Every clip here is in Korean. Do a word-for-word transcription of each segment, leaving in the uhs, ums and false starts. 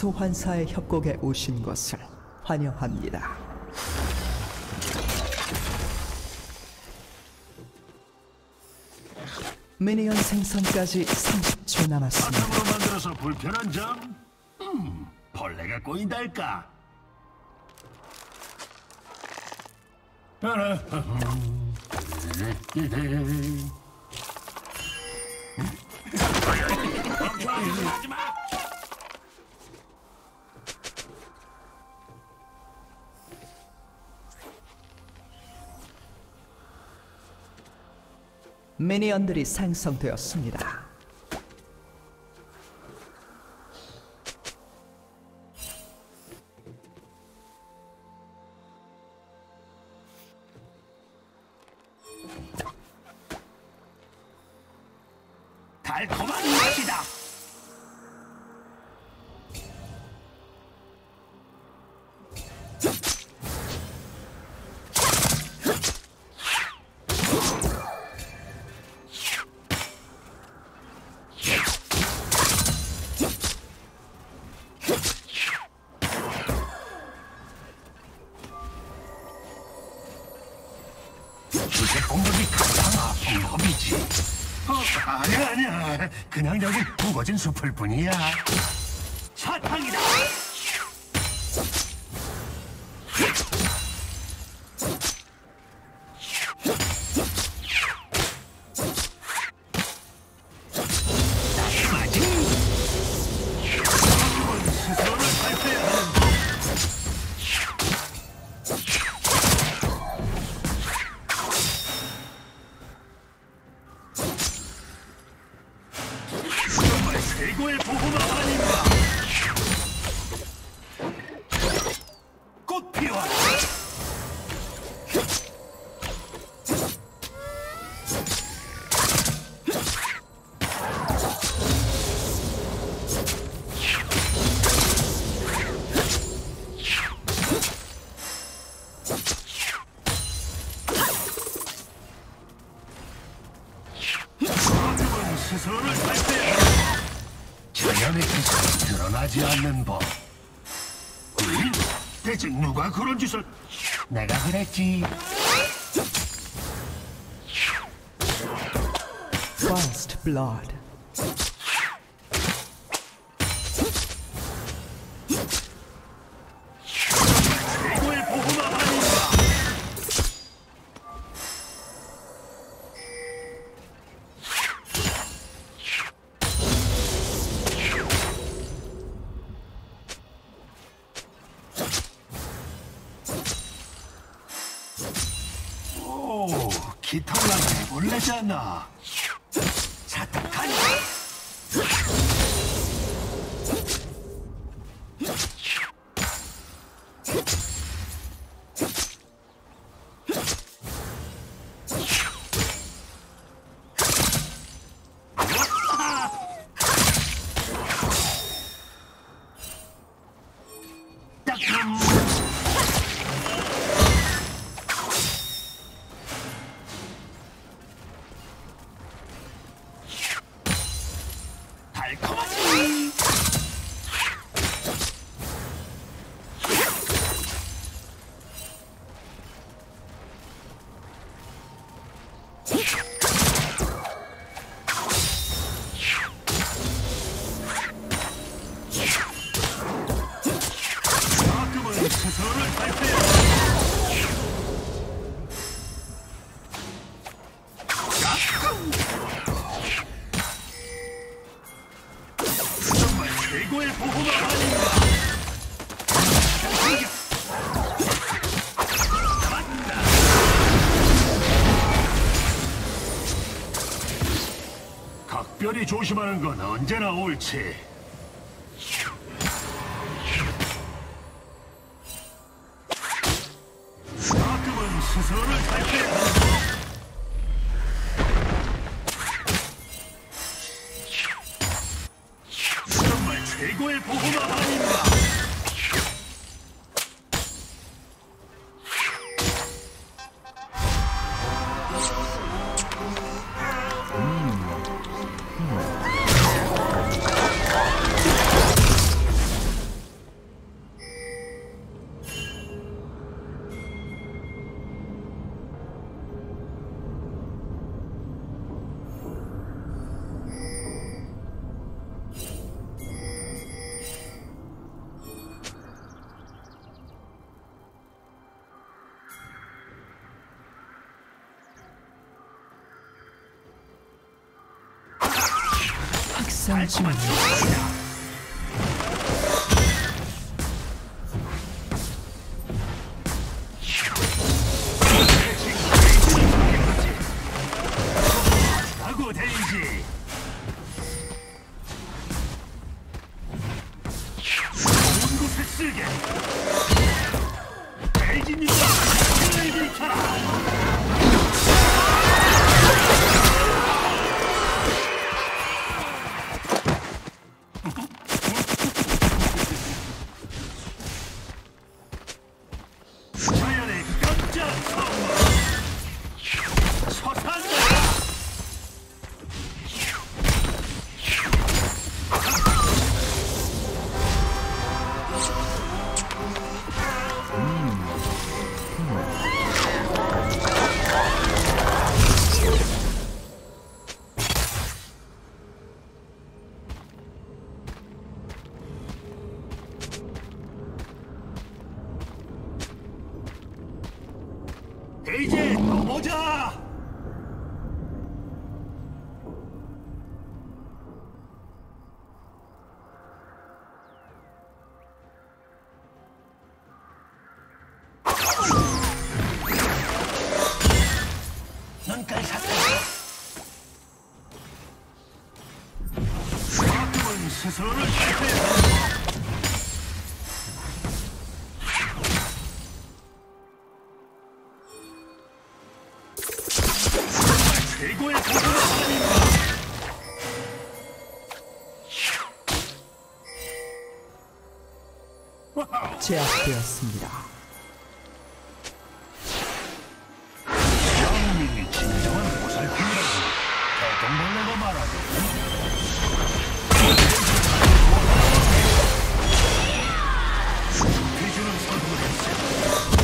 소환사의 협곡에 오신 것을 환영합니다. 미니언 생성까지 삼십 초 남았습니다. 바탕으로 만들어서 불편한 점? 음, 벌레가 꼬인달까? 하지마! 미니언들이 생성되었습니다. 달콤한 맛이다. 이제 공격이 가장 아픈 법이지. 어, 아니야 아니야. 그냥 여기 우거진 숲을 뿐이야. 사탕이다. 최고의 보호막 아닌가? 꼭 필요하다. 스스로를 발표해. 자연의 기술이 드러나지 않는 법. 음? 대체 누가 그런 짓을? 내가 그랬지. First Blood. 최고의 보호막 아닌가? 오, 깃털나무 벌레잖아. 사탕하니. 따끔. 달콤하지. 가끔은 스스로를 발표해. 정말 최고의 보호막 아닌가? 맞다. 각별히 조심하는 건 언제나 옳지. 가끔은 스스로를 발표해. 정말 최고의 보호막 아닌가? 일상 중 하고 데이지. 좋은 곳에 쓰게. 데이지니까 그를 비켜라. 자연의 깜짝 선물. 서산다. 이제 또 보자. 눈깔 샀다. 가끔은 스스로를 실패해. 최고의 도전은 아닙니다. 제압되었습니다. 영웅이 진정한 보살핌이라고 대동벌레가 말하고. 비주는 선물했어.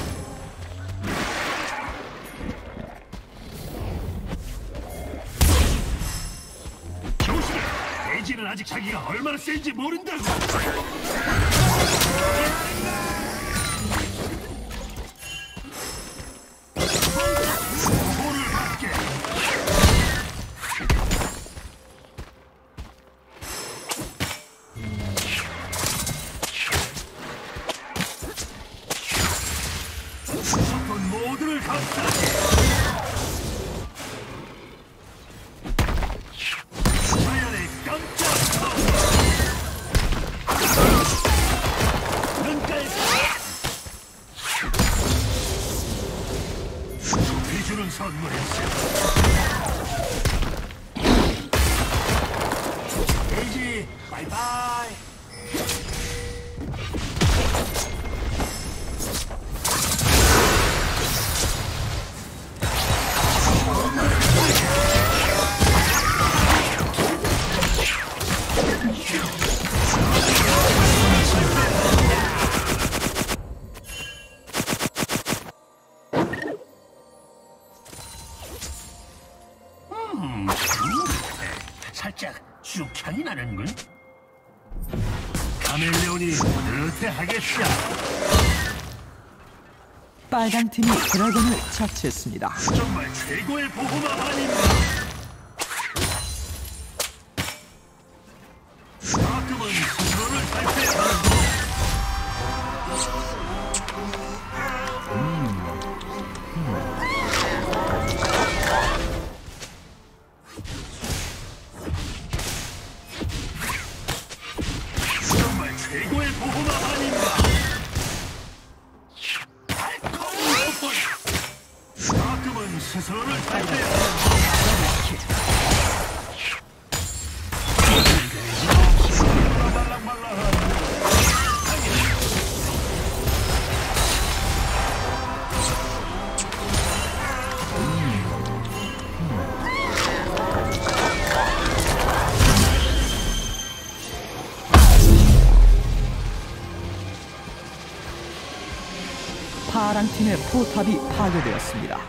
조심해. 돼지는 아직 자기가 얼마나 센지 모른다고. 보호를 받게. 무조건 모두를 감싸게. 자연의 깜짝 선물. 눈깔 비주는 선물했어. 데이지 바이바이. 음, 살짝 죽향이 나는군. 카멜레온이 뿌듯해하겠어. 빨강 팀이 드래곤을 처치했습니다. 정말 최고의 보호막 아닙니다. 가끔은 스스로를 발표해야 하는 거. 정말 최고의 보호막 아닙니다. 달콤한 뽀뽀. 가끔은 스스로를 발표해야 하는 거. 말랑말랑한 파랑 팀의 포탑이 파괴되었습니다.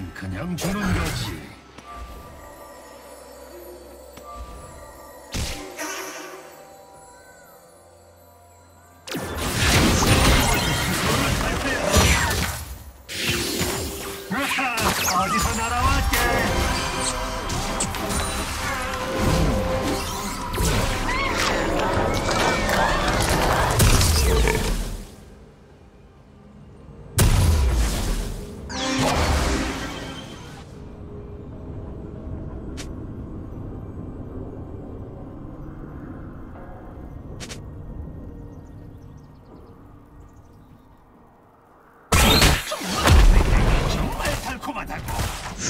건 그냥 주는 거지. 어디서 날아왔게? 정말 달콤하다고.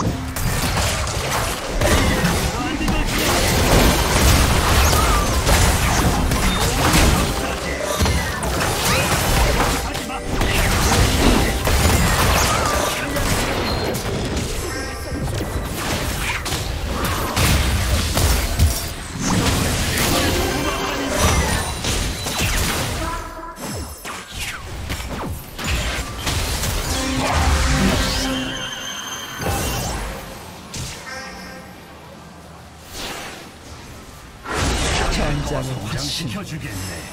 전장의 화신 성장시켜주겠네.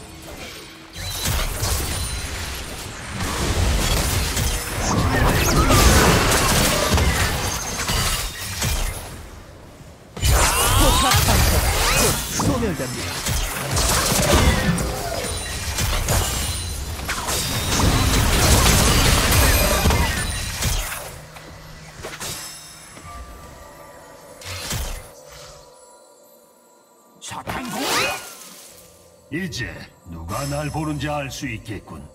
포탑 상태가 곧 소멸됩니다. 사탄 공격! 이제 누가 날 보는지 알 수 있겠군.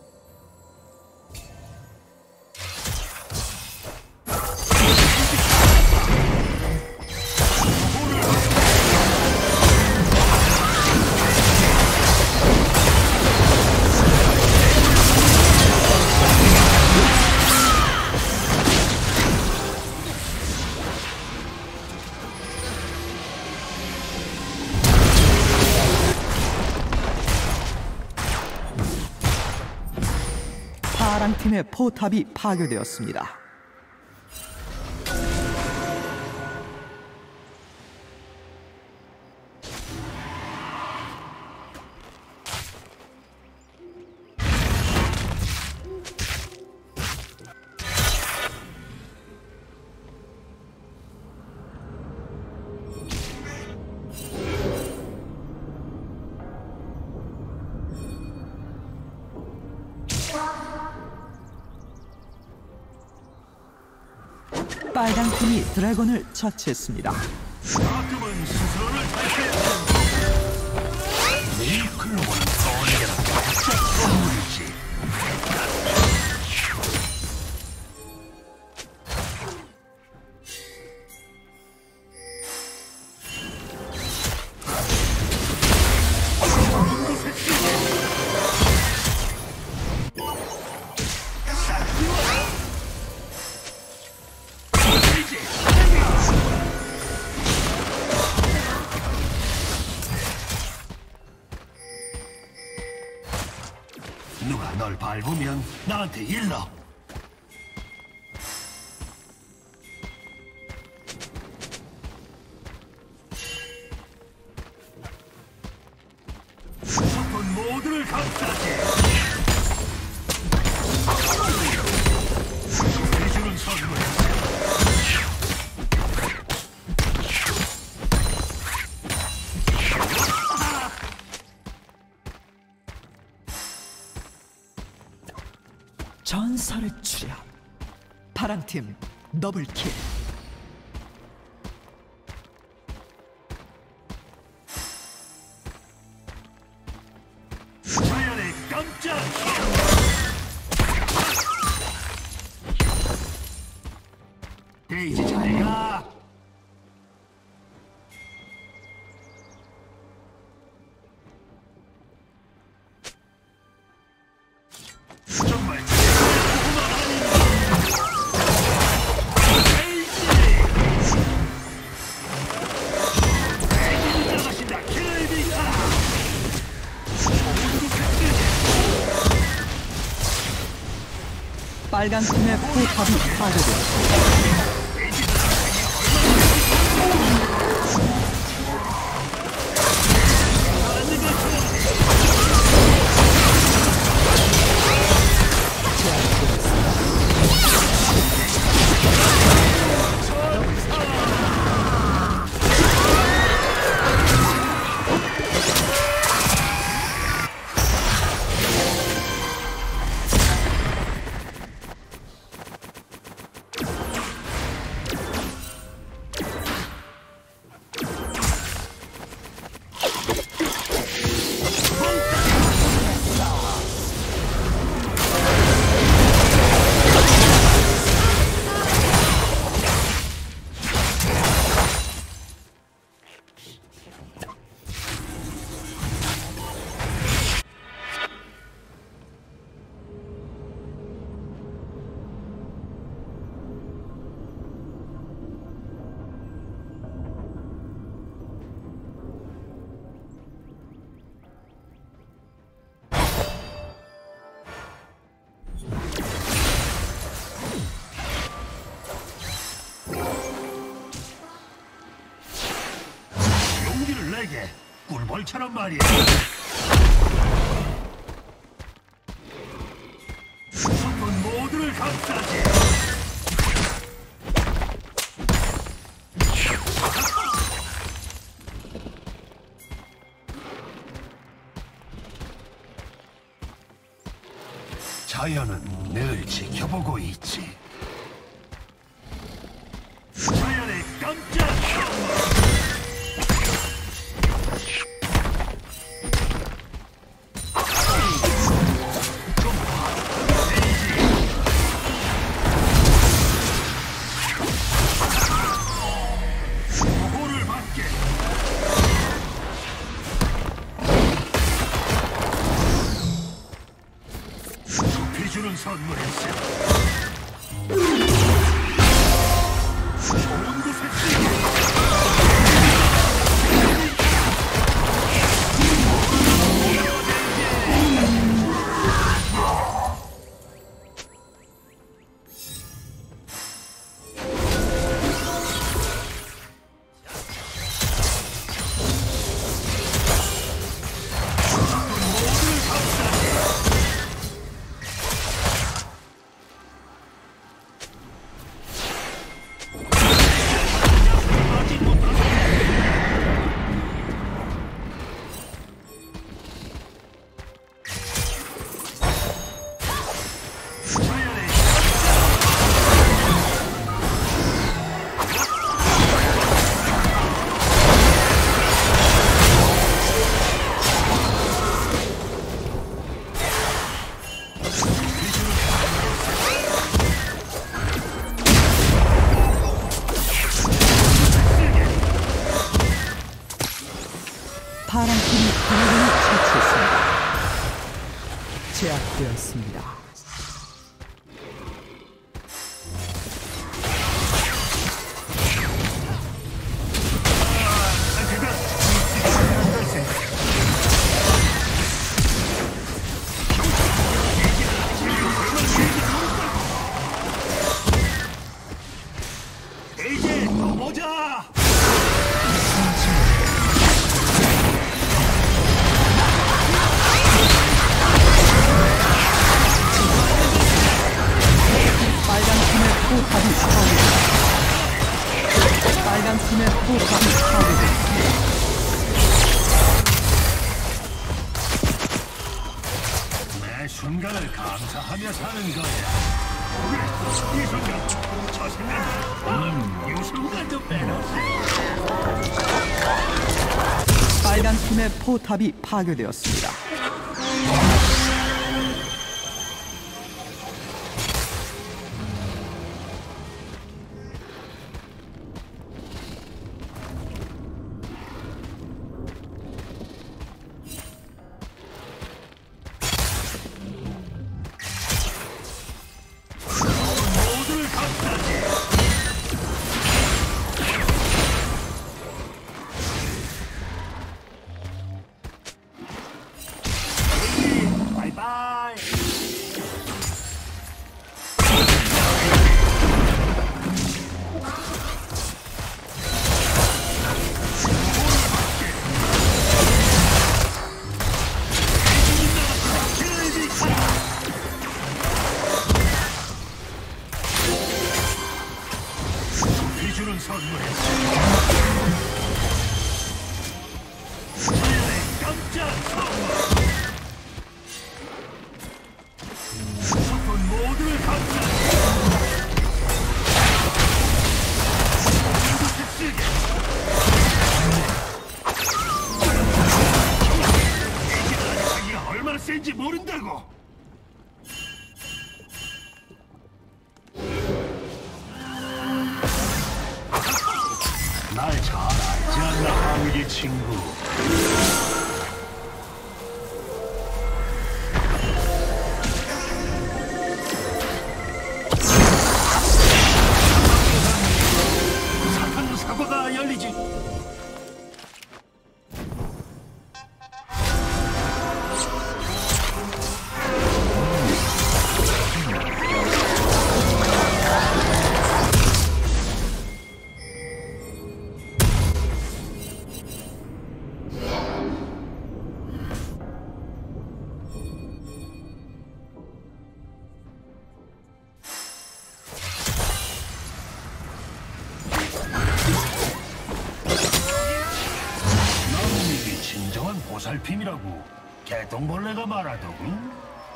파랑 팀의 포탑이 파괴되었습니다. 빨강 팀이 드래곤을 처치했습니다. 가끔은 스스로를 밝혀야 이 글로벌은 언제나 가짜 선물이지. 누가 널 밟으면 나한테 일러. 무조건 모두를 감싸지. 해주는 선물. 전설의 출현. 파랑 팀 더블킬. 자연의 깜짝. 데이지 잘가. 정말 고마워. 데이지. 빨간 팀의 포탑이 파괴되었습니다. 내게 꿀벌처럼 말이야. 성분 모두를 감싸지. 자연은 늘 지켜보고 있지. 자연의 깜짝 주는 선물일세. 좋은 곳에 쓰게. 파란 팀이 드래곤을 처치했습니다. 제압되었습니다. 이제 또 보자. 포탑이 파괴됐습니다. 빨간 팀의 포탑이 파괴됐습니다. 매 순간을 감사하며 사는 거야. 이 순간, 저 순간, 음, 이 순간도 빼놓지. 빨간 팀의 포탑이 파괴되었습니다. 선물했지. 자연의 깜짝 선물. 무조건 모두를 감싸게. 자기가 얼마나 센지 모른다고. 날 잘 알지 않나, 하위기 친구. 사탄 사과가 열리지. 진정한 보살핌이라고 개똥벌레가 말하더군.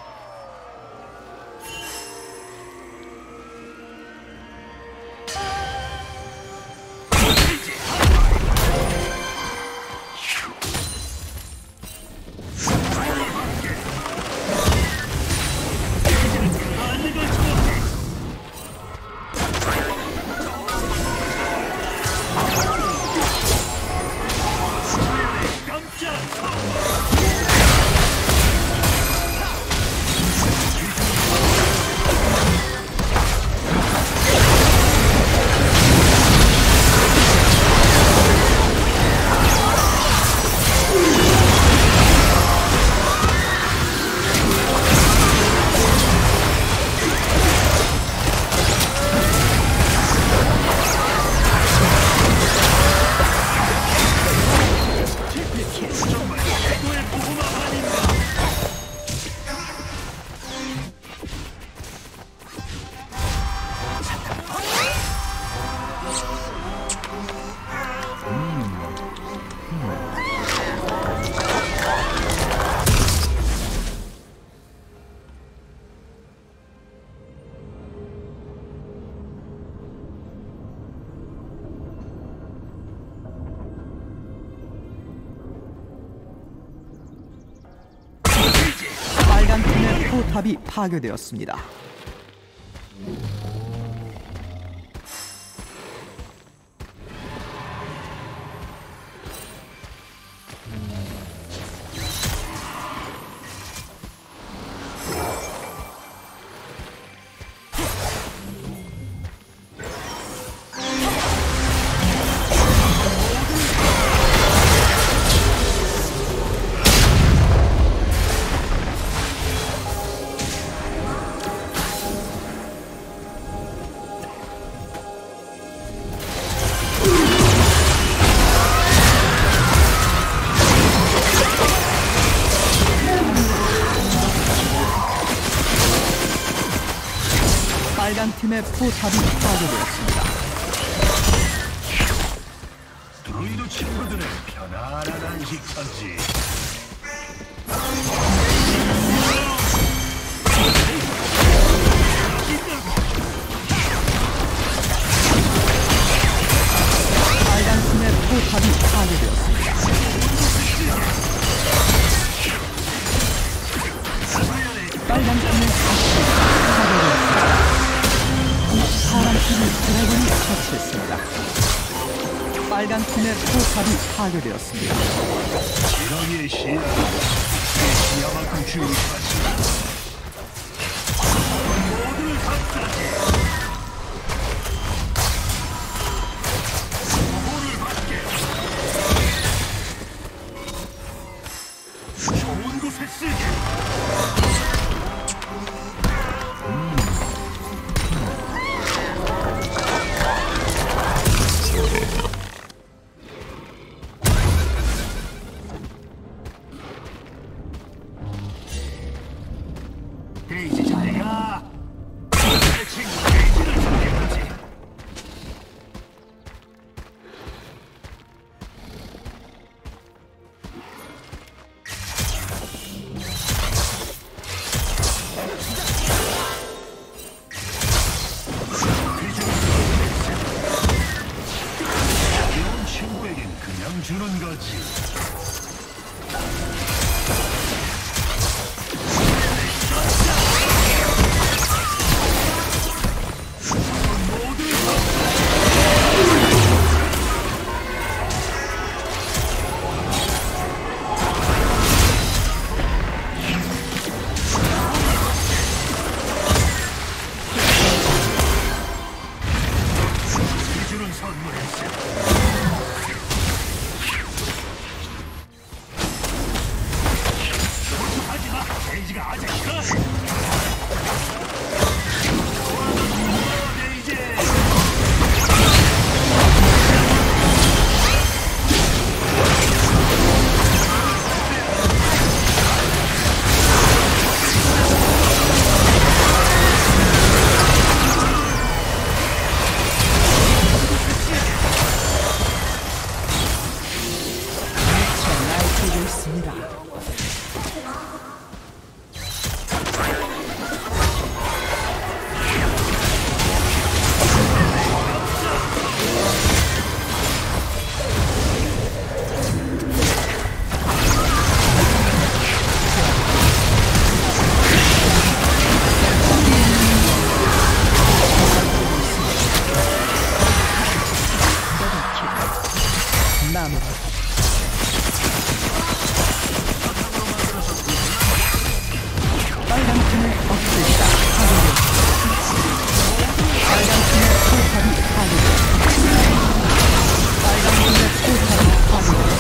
빨간 팀의 포탑이 파괴되었습니다. 빨간 팀의 포탑이 파괴되었습니다. 드루이드 친구들의 편안한 안식처지. 빨간 팀의 포탑이 파괴되었습니다. 빨간 팀의 포탑이 파괴되었습니다. 파란 팀이 드래곤이 처치했습니다. 빨간 팀의 포탑이 파괴되었습니다. 지렁이의 시야, 내 시야만큼 주의하시. 모두를 감싸게. 보호를 받게. 좋은 곳에 쓰게. 데이지 잘가. 내 친구 데이지를 소개하지. 에너지가 아직 더. 네, 이제. 날뛰고 있습니다. 나무 빨간 팀을 없앨까 하루를 빨간 팀의 포탑이 하루를 빨간 팀의 포탑이 하루를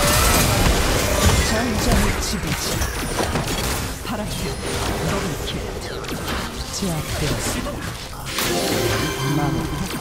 전장을 지배지 파란팀 더블킬 제압되었습니다. 나무